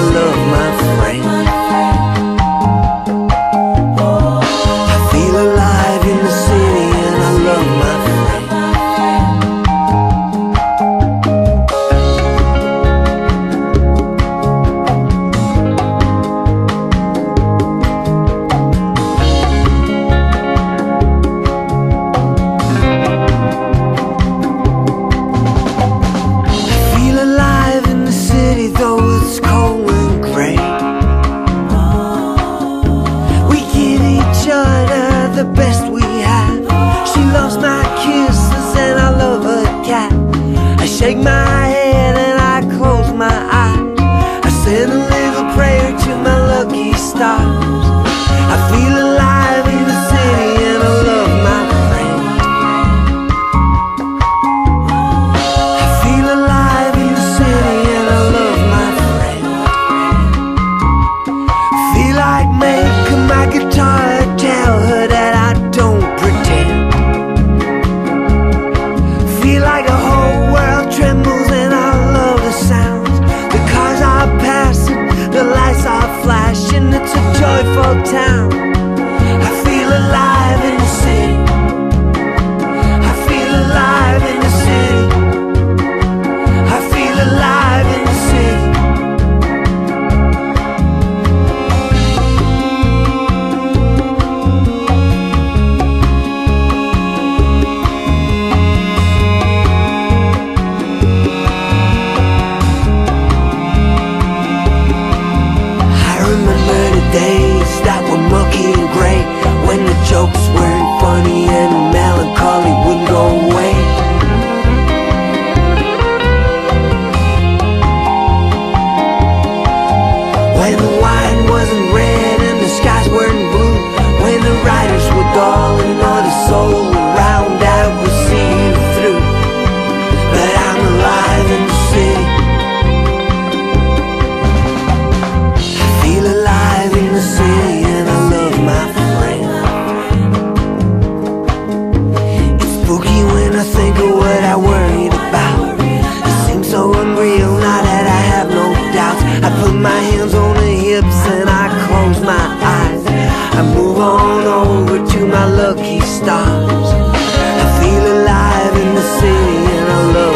love my friend. I feel alive in the city and I love my friend. Though it's cold and gray, we give each other the best we have. She loves my kisses and I love her cat. I shake my head and I close my eyes. I send a little prayer to my lucky stars. I feel alive in the city and I love my friend. I feel alive in the city and I love like making my guitar tell her that I don't pretend. Feel like the whole world trembles and I love the sounds. The cars are passing, the lights are flashing. It's a joyful town. I feel alive in the city. I feel alive in the city. I feel alive in the city. Days that were mucky and gray, when the jokes weren't funny and melancholy wouldn't go away. When the wine wasn't red and the skies weren't blue, when the riders were dull and all the soul around that would see you through. But I'm alive in the city. In the city and I love my friend. It's spooky when I think of what I worried about. It seems so unreal now that I have no doubts. I put my hands on the hips and I close my eyes. I move on over to my lucky stars. I feel alive in the city and I love